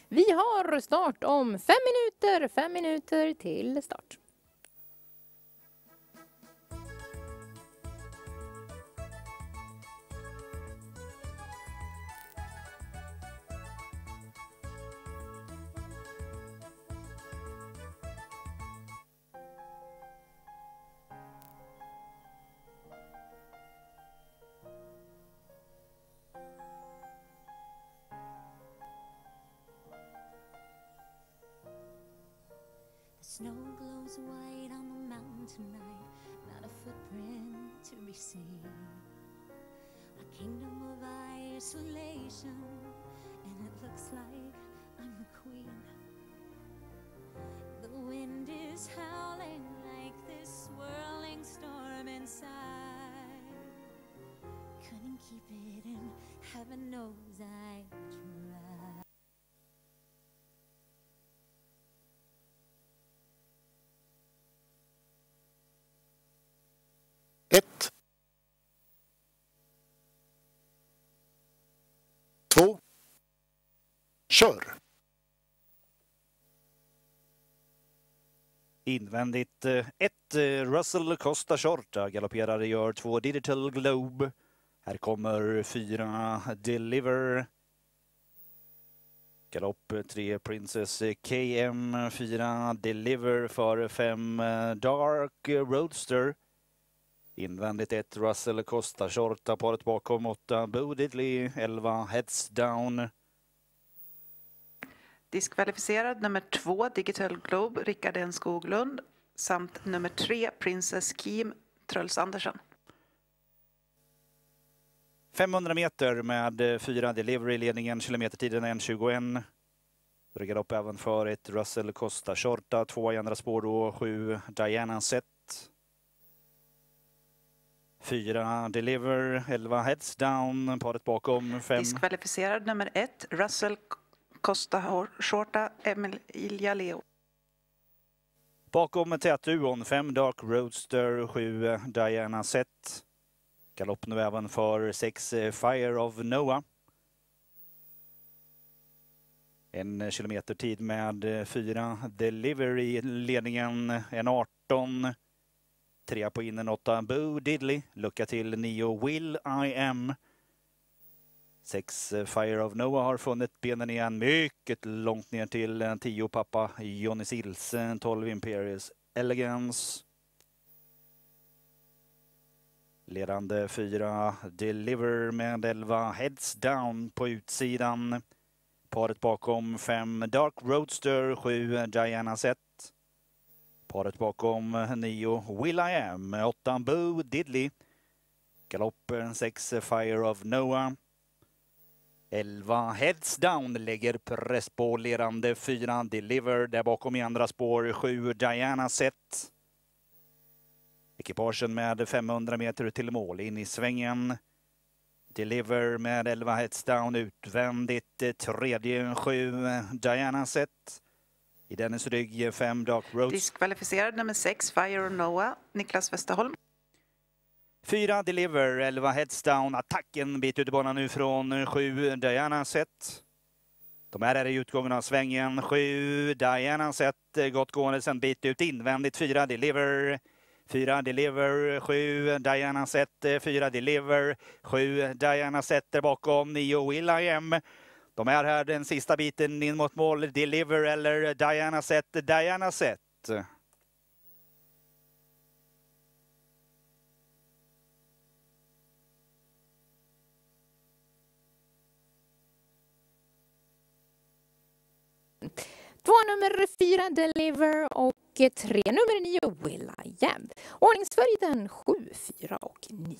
Vi har start om 5 minuter. 5 minuter till start. Snow glows white on the mountain tonight, not a footprint to be seen. A kingdom of isolation, and it looks like I'm the queen. The wind is howling like this swirling storm inside. Couldn't keep it in, heaven knows I tried. 1, 2, kör! Invändigt 1, Russell Costa Shorta galopperar, gör 2 Digital Globe. Här kommer 4 Deliver. Galopp 3 Princess KM, 4 Deliver för 5 Dark Roadster. Invändigt 1 Russell Costa Shorta, paret bakom 8 Bo Diddley, 11 Heads Down. Diskvalificerad nummer 2 Digital Globe, Rickard N. Skoglund, samt nummer 3 Princess Kim, Truls Andersen. 500 meter med 4 Delivery i ledningen, kilometertiden 1:21. Galopp även för 1 Russell Costa Shorta, 2 i andra spår då 7 Diana Set. 4 Deliver, 11 Heads Down, paret bakom 5. Diskvalificerad nummer 1 Russell Costa Shorta, Emilia Leo. Bakom tätduon 5 Dark Roadster, 7 Diana Set. Galopp nu även för 6 Fire of Noah. 1 kilometertid med 4 Delivery i ledningen, 1:18. 3 på innen, 8 Bo Diddley. Lucka till 9 Will I Am. 6 Fire of Noah har funnit benen igen mycket långt ner till 10 pappa Johnny Sills, 12 Imperius Elegance. Ledande 4 Deliver med 11 Heads Down på utsidan. Paret bakom 5 Dark Roadster, 7 Diana Set. Paret bakom 9 Will I Am, 8 Bo Diddley. Galopp 6 Fire of Noah. 11 Heads Down lägger press på ledande 4 Deliver. Där bakom i andra spår 7 Diana Set. Ekipagen med 500 meter till mål in i svängen. Deliver med 11 Heads Down utvändigt. Tredje 7 Diana Set. I dennes rygg 5 Dark Roads. Diskvalificerad nummer 6 Fire of Noah, Niklas Westerholm. 4 Deliver, 11 Heads Down. Attacken bit ut i banan nu från 7 Diana Set. De är här i utgången av svängen. 7 Diana Set, gott gående sen bit ut invändigt. 4 Deliver. 4 Deliver, 7 Diana Set, 4 Deliver, 7 Diana Set där bakom 9 Will I Am. De är här den sista biten in mot mål. Deliver eller Diana Set, Diana Set. Två nummer 4 Deliver och 3 nummer 9 Will I Am. Ordningsföljden 7, 4 och 9.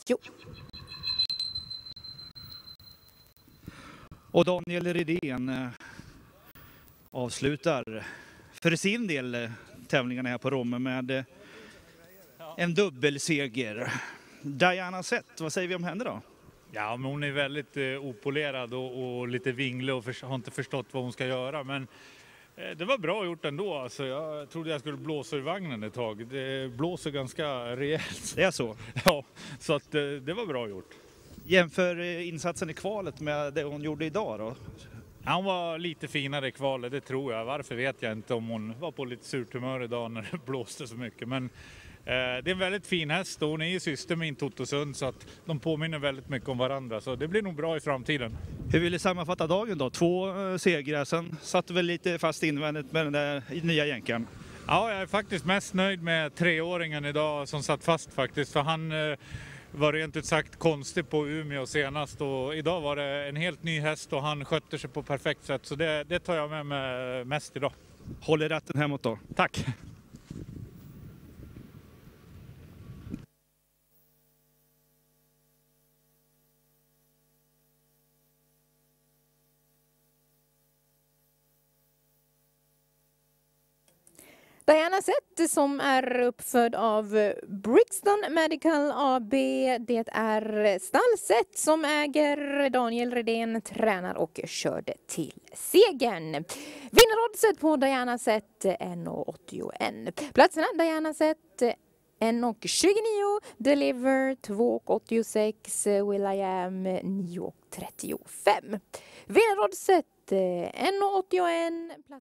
Och Daniel Rydén avslutar för sin del tävlingarna här på Romme med en dubbelseger. Diana Set, vad säger vi om henne då? Ja, men hon är väldigt opolerad och lite vinglig och har inte förstått vad hon ska göra. Men det var bra gjort ändå. Alltså, jag trodde jag skulle blåsa ur vagnen ett tag. Det blåser ganska rejält. Det är så? Ja, så att det var bra gjort. Jämför insatsen i kvalet med det hon gjorde idag då? Han var lite finare i kvalet, det tror jag. Varför vet jag inte, om hon var på lite surt humör idag när det blåste så mycket. Men det är en väldigt fin häst och hon är ju syster med Totosund, så att de påminner väldigt mycket om varandra. Så det blir nog bra i framtiden. Hur vill du sammanfatta dagen då? 2 segrar, sen satt väl lite fast invändigt med den där nya jänken. Ja, jag är faktiskt mest nöjd med 3-åringen idag som satt fast faktiskt. För han var rent ut sagt konstig på Umeå senast och idag var det en helt ny häst och han skötte sig på perfekt sätt. Så det tar jag med mig mest idag. Håller rätten hemåt då. Tack! Diana Zett som är uppfödd av Brixton Medical AB. Det är Stallset som äger Daniel Redén, tränar och körde till segern. Vinnaroddset på Diana Zett 1,81. Platserna Diana Zett 1,29, Deliver 2,86, Will.i.am 9,35. Vinnaroddset 1,81.